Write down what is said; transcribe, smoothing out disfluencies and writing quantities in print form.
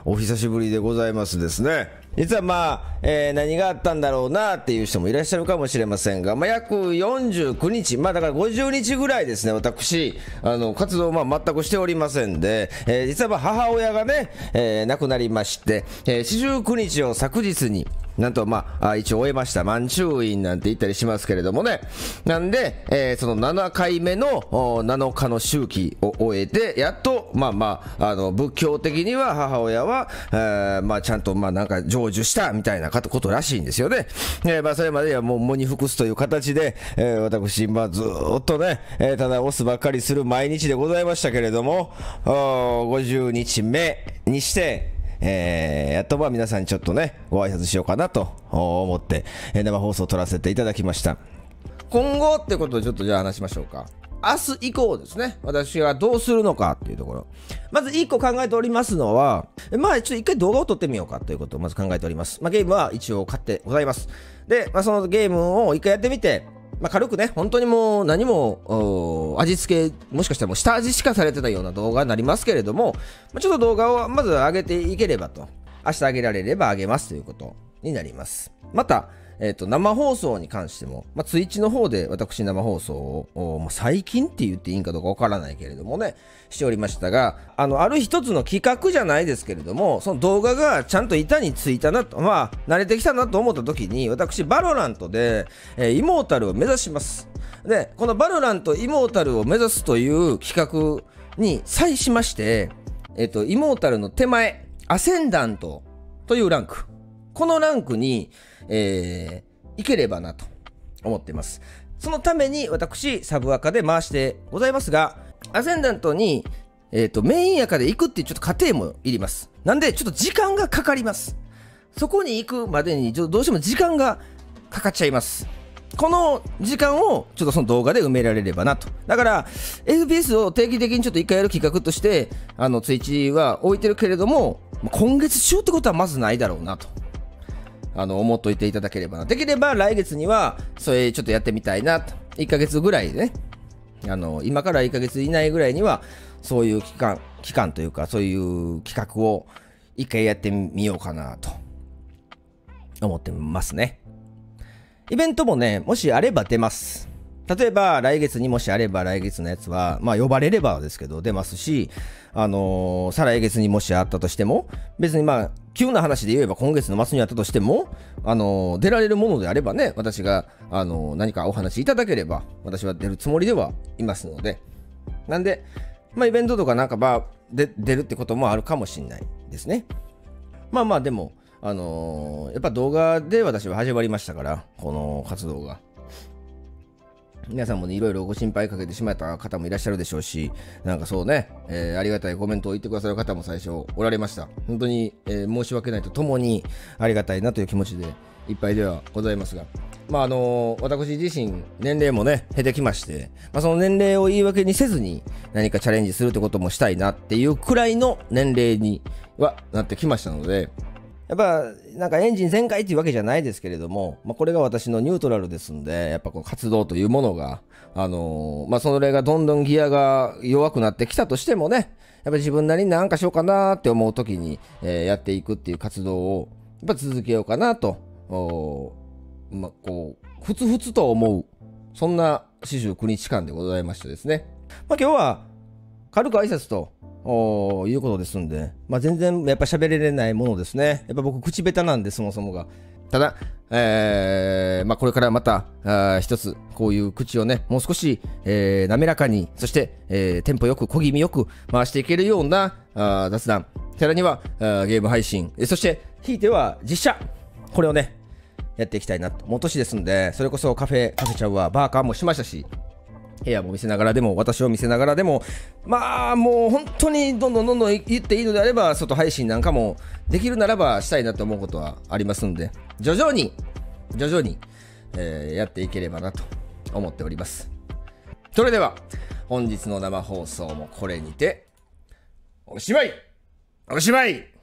お久しぶりでございますですね。実は何があったんだろうなっていう人もいらっしゃるかもしれませんが、約49日、だから50日ぐらいですね、私、活動を全くしておりませんで、実は母親がね、亡くなりまして、49日を昨日に、なんと一応終えました。満中院なんて言ったりしますけれどもね。なんで、その7回目の7日の周期を終えて、やっと、仏教的には母親は、ちゃんとなんか成就したみたいなことらしいんですよね。それまではもう喪に服すという形で、私、ずーっとね、ただ押すばっかりする毎日でございましたけれども、50日目にして、やっと皆さんにちょっとねご挨拶しようかなと思って、生放送を撮らせていただきました。今後ってことでちょっとじゃあ話しましょうか。明日以降ですね、私がどうするのかっていうところ、まず1個考えておりますのは、ちょっと一回動画を撮ってみようかということをまず考えております。ゲームは一応買ってございます。で、そのゲームを一回やってみて、軽くね、本当にもう何も味付け、もしかしたらもう下味しかされてないような動画になりますけれども、ちょっと動画をまず上げていければと、明日上げられれば上げますということになります。また、生放送に関しても、ツイッチの方で私生放送を、最近って言っていいんかどうかわからないけれどもね、しておりましたが、ある一つの企画じゃないですけれども、その動画がちゃんと板についたなと、慣れてきたなと思った時に、私、バロラントで、イモータルを目指します。で、このバロラントイモータルを目指すという企画に際しまして、イモータルの手前、アセンダントというランク。このランクに、いければなと思っています。そのために私サブアカで回してございますが、アセンダントに、メインアカで行くっていうちょっと過程もいります。なんでちょっと時間がかかります。そこに行くまでにどうしても時間がかかっちゃいます。この時間をちょっとその動画で埋められればなと。だから FPS を定期的にちょっと一回やる企画としてツイッチは置いてるけれども、今月中ってことはまずないだろうなと思っといていただければな。できれば来月にはそれちょっとやってみたいなと。1ヶ月ぐらいでね、今から1ヶ月以内ぐらいにはそういう期間というか、そういう企画を一回やってみようかなと思ってますね。イベントもね、もしあれば出ます。例えば来月にもしあれば、来月のやつは呼ばれればですけど出ますし、再来月にもしあったとしても、別に急な話で言えば今月の末にあったとしても、出られるものであればね、私が何かお話いただければ私は出るつもりではいますので、なんでイベントとか出るってこともあるかもしれないですね。でもやっぱ動画で私は始まりましたから、この活動が。皆さんもね、いろいろご心配かけてしまった方もいらっしゃるでしょうし、そうね、ありがたいコメントを言ってくださる方も最初おられました。本当に、申し訳ないとともにありがたいなという気持ちでいっぱいではございますが、私自身年齢もね減ってきまして、その年齢を言い訳にせずに何かチャレンジするってこともしたいなっていうくらいの年齢にはなってきましたので、やっぱエンジン全開っていうわけじゃないですけれども、これが私のニュートラルですんで、やっぱこう活動というものがそれがどんどんギアが弱くなってきたとしてもね、やっぱり自分なりに何かしようかなって思う時に、やっていくっていう活動をやっぱ続けようかなと、こうふつふつと思う、そんな49日間でございましてですね。今日は軽く挨拶ということですんで、全然やっぱ喋れないものですね。やっぱ僕口下手なんで、そもそもが。ただ、これからまた一つこういう口をね、もう少し、滑らかに、そして、テンポよく小気味よく回していけるような雑談、さらにはゲーム配信、そしてひいては実写、これをねやっていきたいなと。もう年ですんで、それこそカフェちゃうわ、バーカーもしましたし、部屋も見せながらでも、私を見せながらでも、もう本当にどんどん言っていいのであれば、外配信なんかもできるならばしたいなと思うことはありますんで、徐々に、やっていければなと思っております。それでは本日の生放送もこれにておしまい。